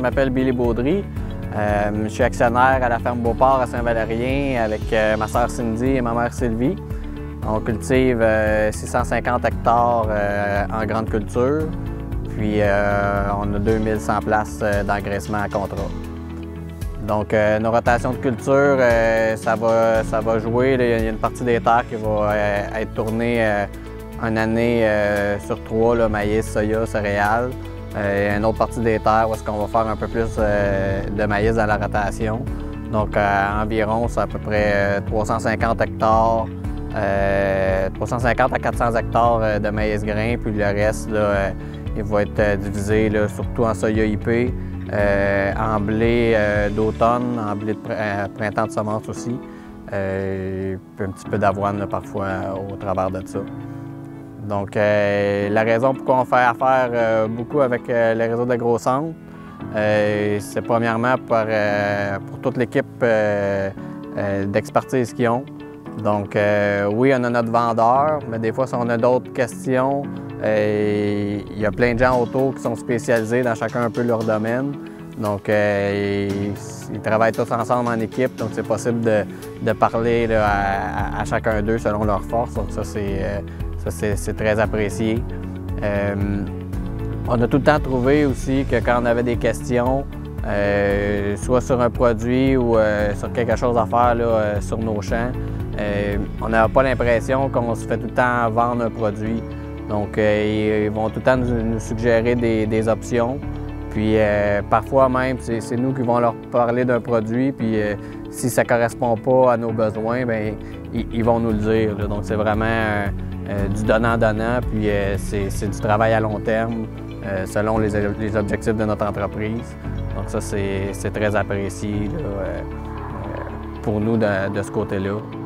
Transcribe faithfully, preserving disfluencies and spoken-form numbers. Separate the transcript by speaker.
Speaker 1: m'appelle Billy Baudry. Euh, je suis actionnaire à la ferme Beauport à Saint-Valérien avec euh, ma sœur Cindy et ma mère Sylvie. On cultive euh, six cent cinquante hectares euh, en grande culture, puis euh, on a deux mille cent places euh, d'engraissement à contrat. Donc euh, nos rotations de culture, euh, ça, va, ça va jouer. Là, il y a une partie des terres qui va euh, être tournée euh, une année euh, sur trois, là, maïs, soya, céréales. Euh, et une autre partie des terres où est-ce qu'on va faire un peu plus euh, de maïs dans la rotation. Donc euh, environ, c'est à peu près euh, trois cent cinquante hectares, euh, trois cent cinquante à quatre cents hectares euh, de maïs grain, puis le reste, là, euh, il va être euh, divisé là, surtout en soya I P, euh, en blé euh, d'automne, en blé de pr euh, printemps de semence aussi, euh, puis un petit peu d'avoine parfois au travers de ça. Donc, euh, la raison pourquoi on fait affaire euh, beaucoup avec euh, le réseau d'AgroCentre, euh, c'est premièrement pour, euh, pour toute l'équipe euh, euh, d'expertise qu'ils ont. Donc, euh, oui, on a notre vendeur, mais des fois, si on a d'autres questions, euh, il y a plein de gens autour qui sont spécialisés dans chacun un peu leur domaine. Donc, euh, ils, ils travaillent tous ensemble en équipe, donc c'est possible de, de parler là, à, à chacun d'eux selon leurs forces. Donc, ça, c'est euh, C'est très apprécié. Euh, on a tout le temps trouvé aussi que quand on avait des questions, euh, soit sur un produit ou euh, sur quelque chose à faire là, euh, sur nos champs, euh, on n'avait pas l'impression qu'on se fait tout le temps vendre un produit. Donc, euh, ils vont tout le temps nous, nous suggérer des, des options. Puis, euh, parfois même, c'est nous qui vont leur parler d'un produit. Puis, euh, si ça ne correspond pas à nos besoins, bien, ils, ils vont nous le dire. Là. Donc, c'est vraiment euh, euh, du donnant-donnant. Puis, euh, c'est du travail à long terme euh, selon les, les objectifs de notre entreprise. Donc, ça, c'est très apprécié là, euh, pour nous de, de ce côté-là.